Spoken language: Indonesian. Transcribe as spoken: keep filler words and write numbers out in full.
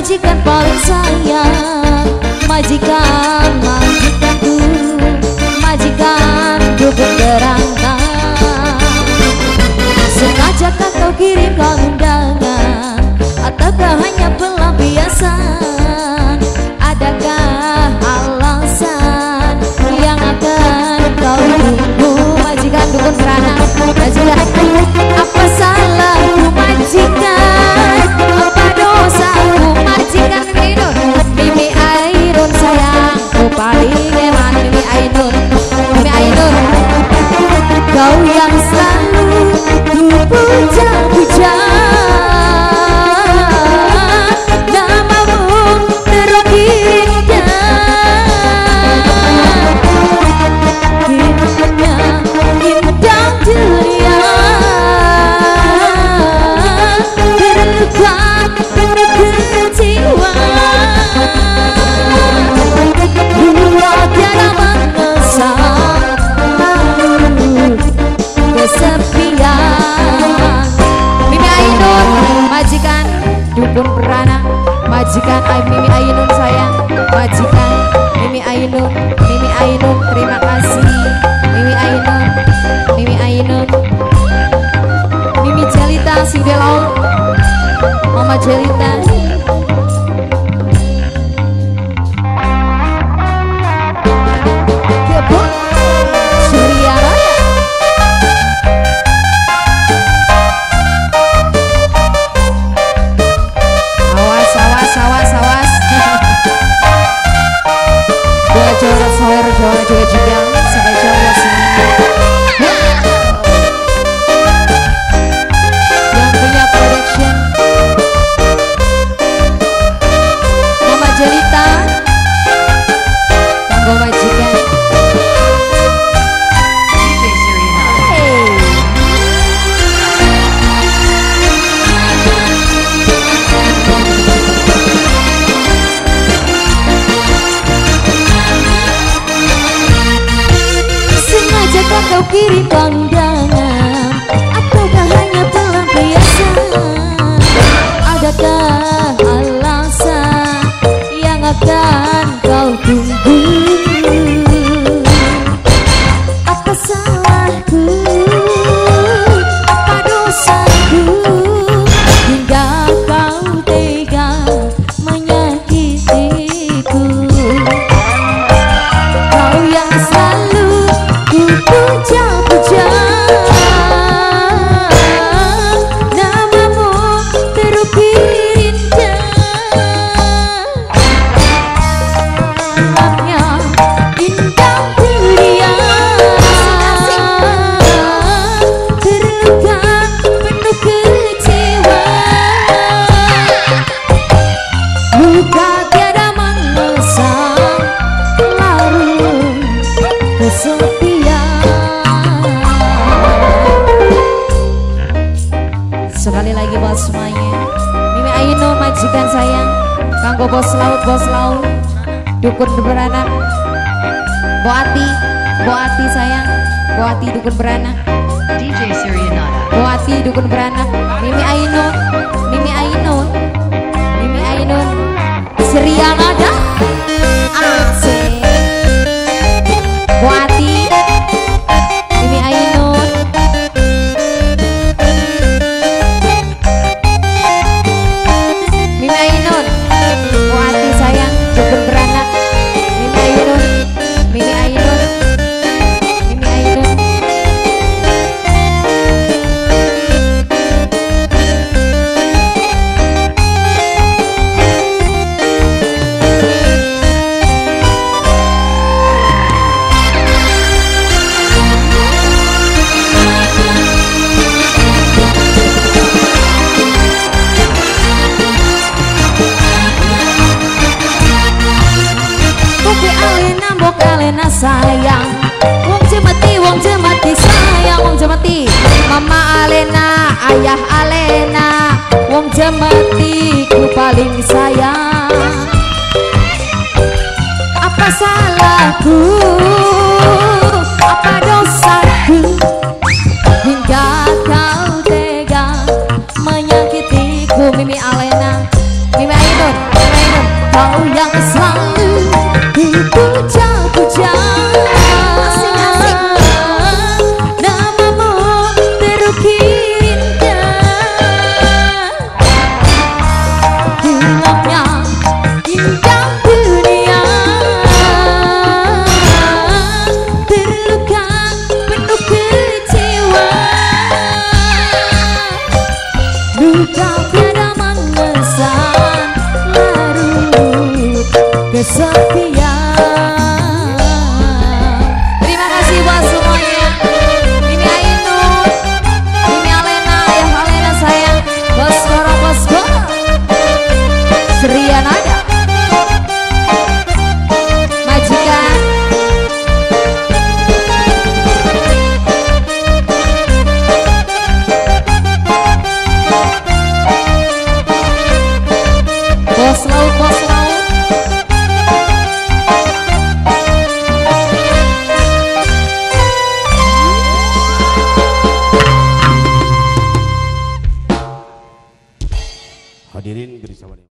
majikan paling sayang, majikan, majikanku, majikan dukun berangkat. Sengaja kan kau kirimkan undangan, ataukah hanya pelampiasan? Adakah alasan yang akan kau tunggu? Majikan dukun beranak, majikan, apa salahku majikan? Apa dosaku majikan? Mimi Ainun sayangku paling eman. Mimi Ainun, Mimi Ainun, kau yang selalu ku puja-puja. Dukun beranak, majikan Mimi Ainun sayang, majikan Mimi Ainun, Mimi Ainun, terima kasih Mimi Ainun, Mimi Ainun, Mimi Jelita Sidelau, Mama Jelita. Kau kirim undangan, ataukah hanya pelampiasan? Adakah alasan yang akan kau tunggu? Apa salahku, apa dosaku, hingga kau tega menyakitiku? Kau yang selalu puja-puja, namamu terukir indah, maknya indah ceria, terluka penuh kecewa, luka tiada mengesang, larut kesepian. Sekali lagi buat semuanya, Mimi Ainun majikan sayang, kanggo bos laut, bos laut, dukun beranak, Boati, Boati sayang, Boati dukun beranak, D J Sirianada, Boati dukun beranak, Mimi Ainun, Mimi Ainun, Mimi Ainun, Sirianada, asik, Boati, Mimi Ainun. Sayang, wong jemati, wong jemati sayang, wong jemati, Mama Alena, Ayah Alena, wong jemati ku paling sayang. Apa salahku, apa dosaku, hingga kau tega menyakitiku? Mimi Alena, Mimi Ainun. puja-puja asing-asing namamu terukirkan hilangnya indah dunia terluka penuh kecewa luka tiada mengesan larut kesaktian